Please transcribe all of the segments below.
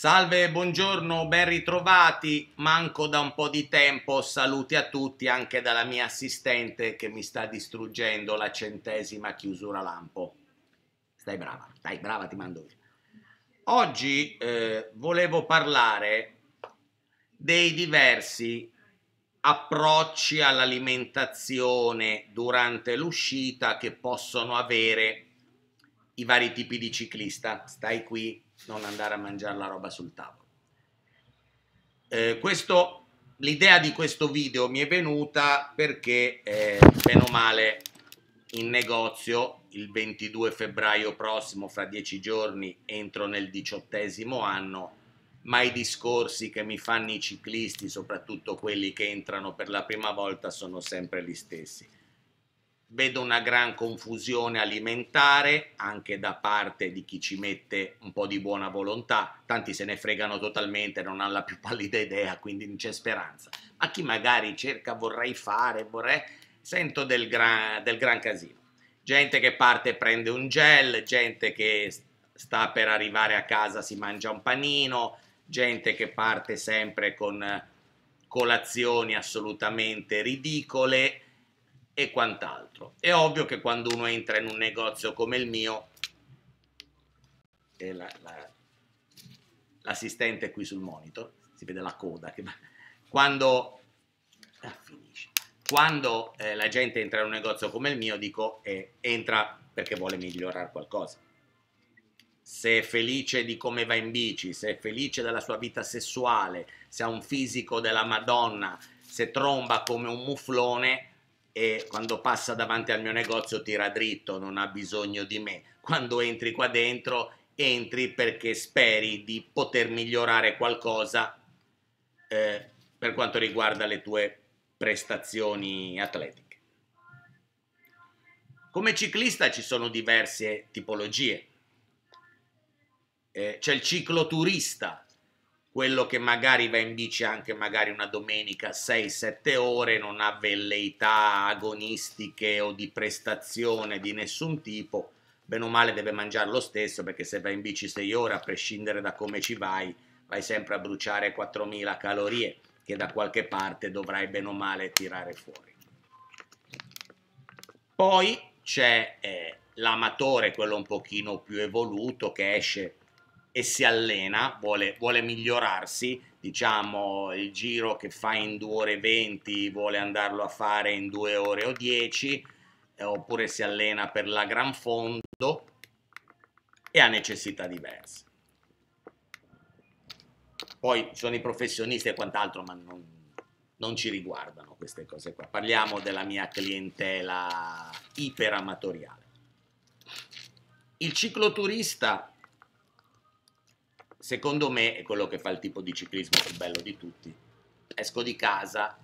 Salve, buongiorno, ben ritrovati. Manco da un po' di tempo. Saluti a tutti, anche dalla mia assistente che mi sta distruggendo la 100ª chiusura lampo. Stai brava, ti mando via. Oggi volevo parlare dei diversi approcci all'alimentazione durante l'uscita che possono avere i vari tipi di ciclista. Stai qui, non andare a mangiare la roba sul tavolo. L'idea di questo video mi è venuta perché bene o male in negozio il 22 febbraio prossimo, fra 10 giorni, entro nel 18° anno, ma i discorsi che mi fanno i ciclisti, soprattutto quelli che entrano per la prima volta, sono sempre gli stessi. Vedo una gran confusione alimentare anche da parte di chi ci mette un po' di buona volontà. Tanti se ne fregano totalmente, non hanno la più pallida idea, quindi non c'è speranza. Ma chi magari cerca vorrei fare, sento del gran casino. Gente che parte e prende un gel, gente che sta per arrivare a casa si mangia un panino, gente che parte sempre con colazioni assolutamente ridicole e quant'altro. È ovvio che quando uno entra in un negozio come il mio, e l'assistente qui sul monitor, si vede la coda, quando la gente entra in un negozio come il mio, dico, entra perché vuole migliorare qualcosa. Se è felice di come va in bici, se è felice della sua vita sessuale, se ha un fisico della Madonna, se tromba come un muflone, e quando passa davanti al mio negozio tira dritto, non ha bisogno di me. Quando entri qua dentro, entri perché speri di poter migliorare qualcosa per quanto riguarda le tue prestazioni atletiche. Come ciclista ci sono diverse tipologie. C'è il cicloturista, quello che magari va in bici anche magari una domenica 6-7 ore, non ha velleità agonistiche o di prestazione di nessun tipo, bene o male deve mangiare lo stesso, perché se vai in bici 6 ore, a prescindere da come ci vai sempre a bruciare 4000 calorie che da qualche parte dovrai bene o male tirare fuori. Poi c'è l'amatore, quello un pochino più evoluto, che esce e si allena, vuole migliorarsi, diciamo il giro che fa in 2 ore e 20 vuole andarlo a fare in 2 ore o 10, oppure si allena per la gran fondo e ha necessità diverse. Poi sono i professionisti e quant'altro, ma non ci riguardano queste cose qua. Parliamo della mia clientela iperamatoriale. Il cicloturista, secondo me, è quello che fa il tipo di ciclismo più bello di tutti. Esco di casa,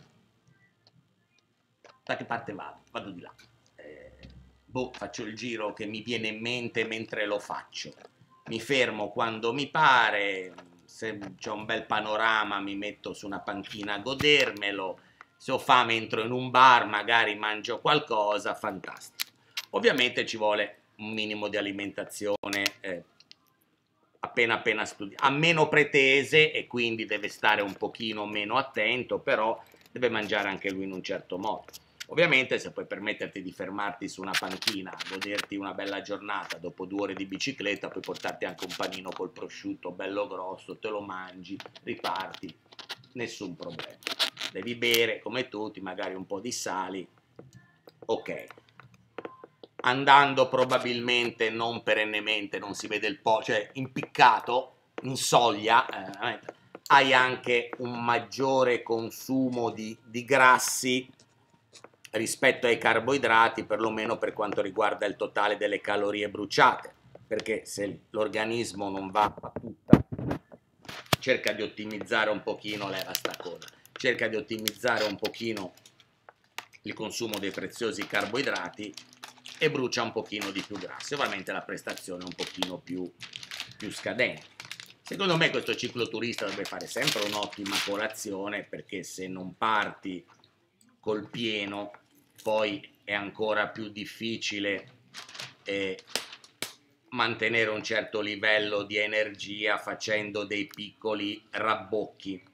da che parte vado? Vado di là. Faccio il giro che mi viene in mente mentre lo faccio. Mi fermo quando mi pare, se c'è un bel panorama mi metto su una panchina a godermelo, se ho fame entro in un bar, magari mangio qualcosa, fantastico. Ovviamente ci vuole un minimo di alimentazione appena studiato, ha meno pretese e quindi deve stare un pochino meno attento, però deve mangiare anche lui in un certo modo. Ovviamente se puoi permetterti di fermarti su una panchina, goderti una bella giornata, dopo 2 ore di bicicletta puoi portarti anche un panino col prosciutto bello grosso, te lo mangi, riparti, nessun problema. Devi bere come tutti, magari un po' di sali, ok. Andando probabilmente, non perennemente, non si vede il po', cioè impiccato, in soglia, hai anche un maggiore consumo di grassi rispetto ai carboidrati, perlomeno per quanto riguarda il totale delle calorie bruciate, perché se l'organismo non va a tutta, cerca di ottimizzare un pochino, leva sta coda, cerca di ottimizzare un pochino il consumo dei preziosi carboidrati e brucia un pochino di più grassi, ovviamente la prestazione è un pochino più scadente. Secondo me questo cicloturista dovrebbe fare sempre un'ottima colazione, perché se non parti col pieno poi è ancora più difficile mantenere un certo livello di energia facendo dei piccoli rabbocchi.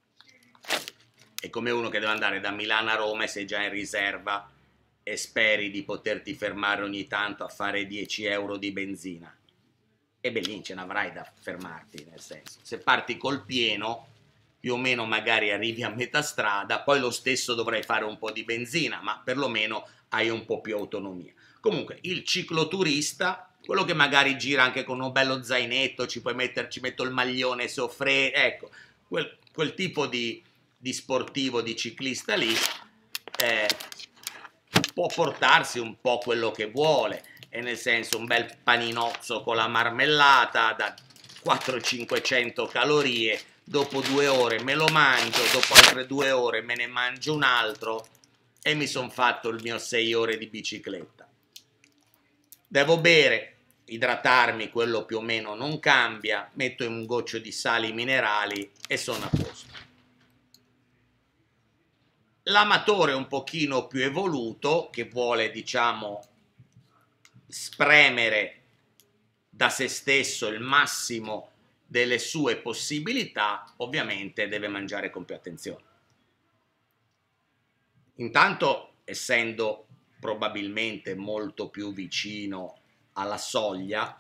È come uno che deve andare da Milano a Roma e sei già in riserva e speri di poterti fermare ogni tanto a fare 10 euro di benzina. E beh, lì ce n'avrai da fermarti, nel senso, se parti col pieno, più o meno magari arrivi a metà strada, poi lo stesso dovrai fare un po' di benzina, ma perlomeno hai un po' più autonomia. Comunque, il cicloturista, quello che magari gira anche con un bello zainetto, ci metto il maglione se offre, ecco, quel tipo di sportivo, di ciclista lì, può portarsi un po' quello che vuole, e nel senso un bel paninozzo con la marmellata da 400-500 calorie, dopo 2 ore me lo mangio, dopo altre 2 ore me ne mangio un altro e mi sono fatto il mio 6 ore di bicicletta. Devo bere, idratarmi, quello più o meno non cambia, metto in un goccio di sali minerali e sono a posto. L'amatore un pochino più evoluto, che vuole, diciamo, spremere da se stesso il massimo delle sue possibilità, ovviamente deve mangiare con più attenzione. Intanto, essendo probabilmente molto più vicino alla soglia,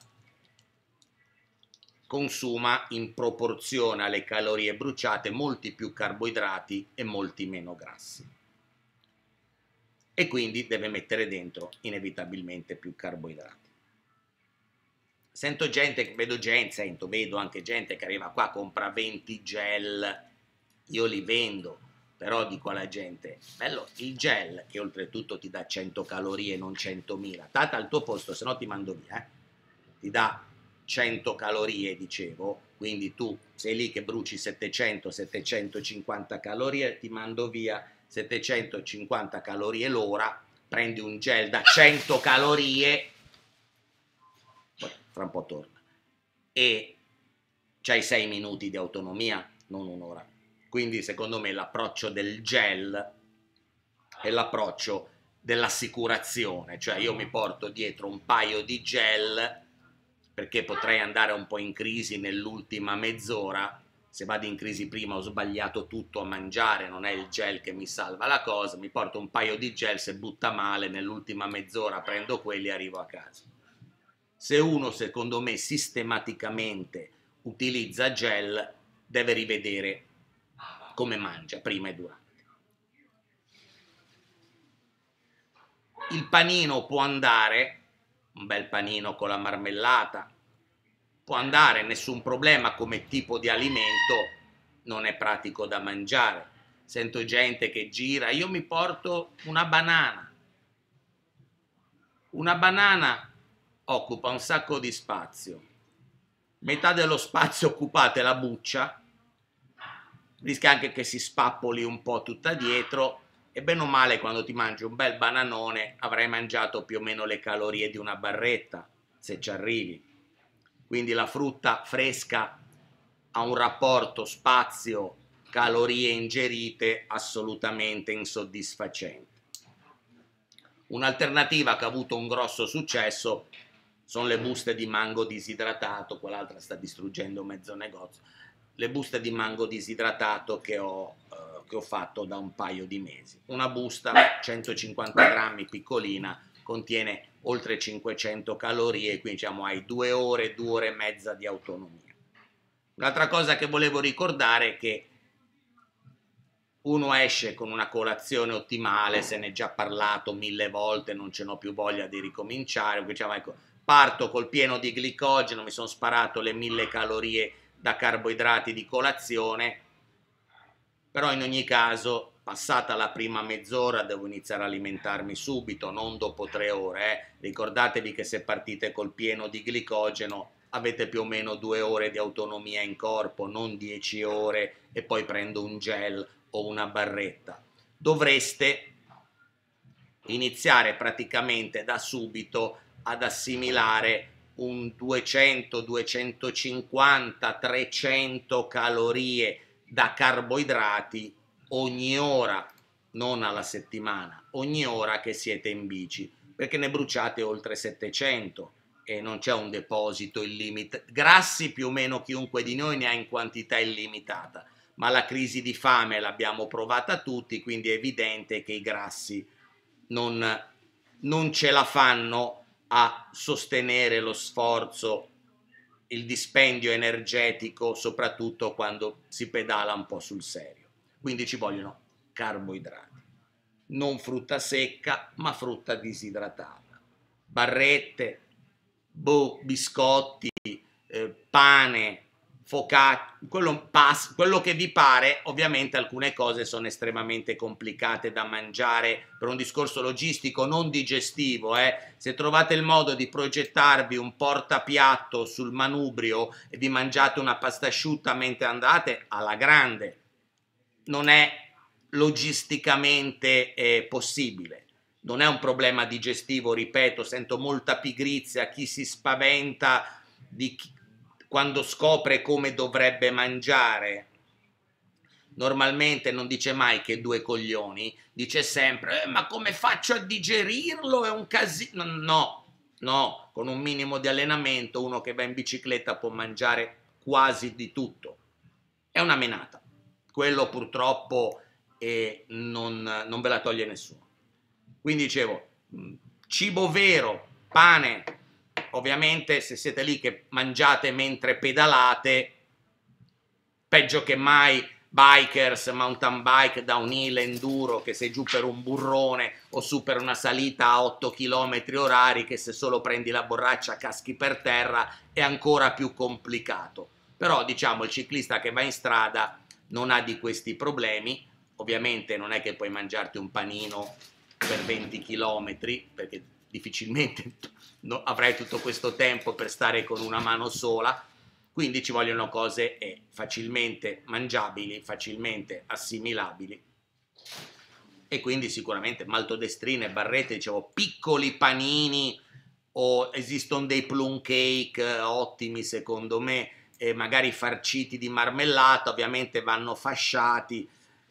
consuma in proporzione alle calorie bruciate molti più carboidrati e molti meno grassi. E quindi deve mettere dentro inevitabilmente più carboidrati. Vedo anche gente che arriva qua, compra 20 gel, io li vendo, però dico alla gente, bello, il gel che oltretutto ti dà 100 calorie, non 100.000, tata al tuo posto, se no ti mando via, ti dà 100 calorie, dicevo, quindi tu sei lì che bruci 700-750 calorie, ti mando via 750 calorie l'ora, prendi un gel da 100 calorie, poi fra un po' torna, e c'hai 6 minuti di autonomia, non un'ora. Quindi secondo me l'approccio del gel è l'approccio dell'assicurazione, cioè io mi porto dietro un paio di gel perché potrei andare un po' in crisi nell'ultima mezz'ora. Se vado in crisi prima ho sbagliato tutto a mangiare, non è il gel che mi salva la cosa, mi porto un paio di gel, se butta male nell'ultima mezz'ora prendo quelli e arrivo a casa. Se uno, secondo me, sistematicamente utilizza gel, deve rivedere come mangia prima e durante. Il panino può andare, un bel panino con la marmellata, può andare, nessun problema come tipo di alimento, non è pratico da mangiare. Sento gente che gira, io mi porto una banana. Una banana occupa un sacco di spazio. Metà dello spazio occupate la buccia, rischia anche che si spappoli un po' tutta dietro, e bene o male quando ti mangi un bel bananone avrai mangiato più o meno le calorie di una barretta, se ci arrivi. Quindi la frutta fresca ha un rapporto spazio-calorie ingerite assolutamente insoddisfacente. Un'alternativa che ha avuto un grosso successo sono le buste di mango disidratato, quell'altra sta distruggendo mezzo negozio, le buste di mango disidratato che ho fatto da un paio di mesi. Una busta 150 grammi piccolina, contiene oltre 500 calorie, quindi diciamo hai 2 ore, 2 ore e mezza di autonomia. Un'altra cosa che volevo ricordare è che uno esce con una colazione ottimale, se ne è già parlato 1000 volte, non ce n'ho più voglia di ricominciare, diciamo, ecco, parto col pieno di glicogeno, mi sono sparato le 1000 calorie da carboidrati di colazione, però in ogni caso, passata la prima mezz'ora, devo iniziare a alimentarmi subito, non dopo 3 ore. Ricordatevi che se partite col pieno di glicogeno avete più o meno 2 ore di autonomia in corpo, non 10 ore e poi prendo un gel o una barretta. Dovreste iniziare praticamente da subito ad assimilare un 200, 250, 300 calorie da carboidrati ogni ora, non alla settimana, ogni ora che siete in bici, perché ne bruciate oltre 700. e non c'è un deposito illimitato. Grassi più o meno chiunque di noi ne ha in quantità illimitata, ma la crisi di fame l'abbiamo provata tutti, quindi è evidente che i grassi non ce la fanno a sostenere lo sforzo, il dispendio energetico, soprattutto quando si pedala un po' sul serio. Quindi ci vogliono carboidrati, non frutta secca, ma frutta disidratata, barrette, biscotti, pane, focaccia, quello che vi pare. Ovviamente alcune cose sono estremamente complicate da mangiare per un discorso logistico, non digestivo. Se trovate il modo di progettarvi un portapiatto sul manubrio e vi mangiate una pasta asciutta mentre andate, alla grande. Non è logisticamente possibile. Non è un problema digestivo, ripeto, sento molta pigrizia, chi si spaventa quando scopre come dovrebbe mangiare. Normalmente non dice mai che due coglioni, dice sempre ma come faccio a digerirlo, è un casino. No, con un minimo di allenamento uno che va in bicicletta può mangiare quasi di tutto. È una menata, quello purtroppo non ve la toglie nessuno. Quindi dicevo, cibo vero, pane. Ovviamente se siete lì che mangiate mentre pedalate, peggio che mai bikers, mountain bike, downhill, enduro, che sei giù per un burrone o su per una salita a 8 km orari, che se solo prendi la borraccia caschi per terra, è ancora più complicato. Però diciamo il ciclista che va in strada non ha di questi problemi. Ovviamente non è che puoi mangiarti un panino per 20 km, perché difficilmente avrai tutto questo tempo per stare con una mano sola, quindi ci vogliono cose facilmente mangiabili, facilmente assimilabili, e quindi sicuramente maltodestrine, barrette, dicevo, piccoli panini, o esistono dei plum cake ottimi secondo me, magari farciti di marmellata, ovviamente vanno fasciati.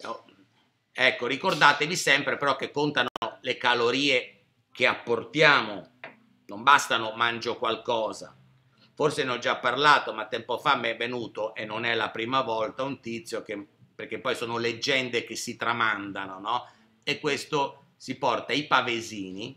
Ecco, ricordatevi sempre però che contano le calorie che apportiamo, non bastano mangio qualcosa. Forse ne ho già parlato, ma tempo fa mi è venuto, e non è la prima volta, un tizio perché poi sono leggende che si tramandano, no? E questo si porta i pavesini.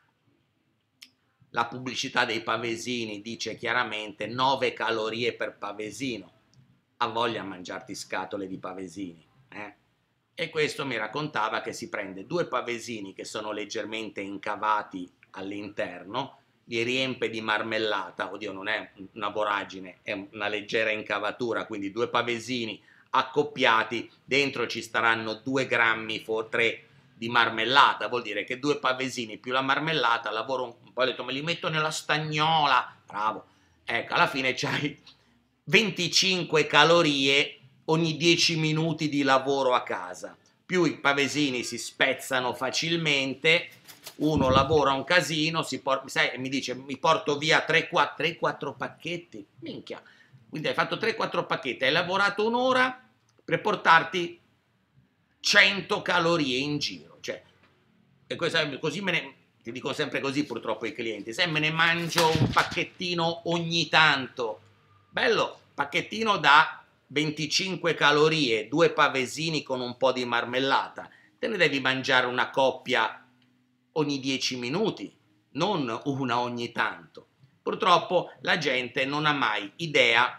La pubblicità dei pavesini dice chiaramente 9 calorie per pavesino. Ha voglia a mangiarti scatole di pavesini, E questo mi raccontava che si prende 2 pavesini che sono leggermente incavati all'interno, li riempie di marmellata, oddio non è una voragine, è una leggera incavatura, quindi 2 pavesini accoppiati, dentro ci staranno 2 grammi o 3 di marmellata, vuol dire che 2 pavesini più la marmellata, lavoro un po', ho detto me li metto nella stagnola, bravo, ecco, alla fine c'hai 25 calorie ogni 10 minuti di lavoro a casa, più i pavesini si spezzano facilmente, uno lavora un casino, mi dice mi porto via 3-4 pacchetti, minchia, quindi hai fatto 3-4 pacchetti, hai lavorato un'ora per portarti 100 calorie in giro, cioè, e così ti dico sempre così purtroppo ai clienti, se me ne mangio un pacchettino ogni tanto, bello, pacchettino da 25 calorie, 2 pavesini con un po' di marmellata, te ne devi mangiare una coppia ogni 10 minuti, non una ogni tanto. Purtroppo la gente non ha mai idea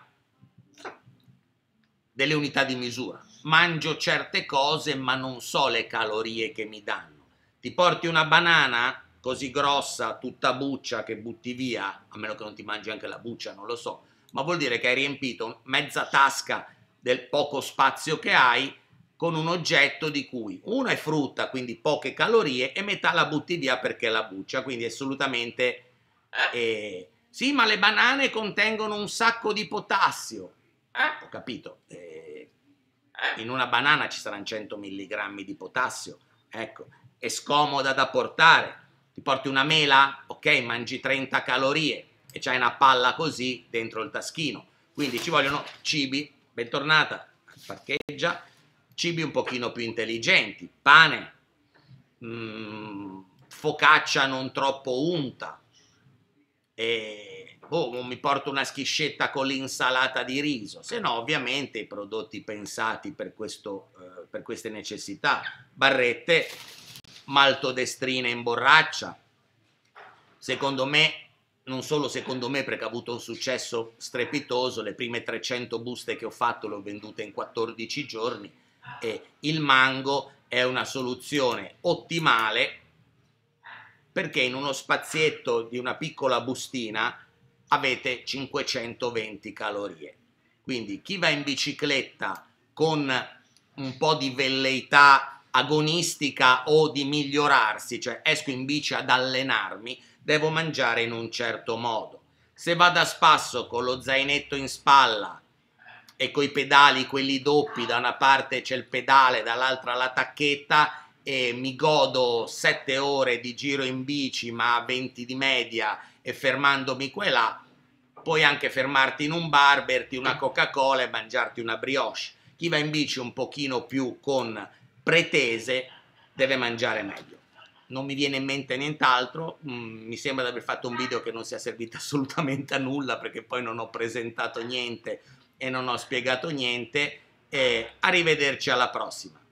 delle unità di misura. Mangio certe cose ma non so le calorie che mi danno. Ti porti una banana così grossa, tutta buccia, che butti via, a meno che non ti mangi anche la buccia, non lo so, ma vuol dire che hai riempito mezza tasca del poco spazio che hai con un oggetto di cui uno è frutta, quindi poche calorie, e metà la butti via perché è la buccia, quindi assolutamente sì, ma le banane contengono un sacco di potassio. Ho capito, in una banana ci saranno 100 mg di potassio, ecco, è scomoda da portare. Ti porti una mela, ok, mangi 30 calorie e c'hai una palla così dentro il taschino, quindi ci vogliono cibi, bentornata, parcheggia, cibi un pochino più intelligenti, pane, focaccia non troppo unta, e boh, mi porto una schiscetta con l'insalata di riso, se no ovviamente i prodotti pensati per queste necessità, barrette, maltodestrina in borraccia, secondo me, non solo secondo me perché ha avuto un successo strepitoso, le prime 300 buste che ho fatto le ho vendute in 14 giorni, e il mango è una soluzione ottimale perché in uno spazietto di una piccola bustina avete 520 calorie. Quindi chi va in bicicletta con un po' di velleità agonistica o di migliorarsi, cioè esco in bici ad allenarmi, devo mangiare in un certo modo. Se vado a spasso con lo zainetto in spalla e coi pedali, quelli doppi, da una parte c'è il pedale, dall'altra la tacchetta, e mi godo 7 ore di giro in bici, ma 20 di media, e fermandomi qua e là, puoi anche fermarti in un bar, berti una Coca-Cola e mangiarti una brioche. Chi va in bici un pochino più con pretese deve mangiare meglio. Non mi viene in mente nient'altro, mi sembra di aver fatto un video che non sia servito assolutamente a nulla perché poi non ho presentato niente e non ho spiegato niente, e arrivederci alla prossima.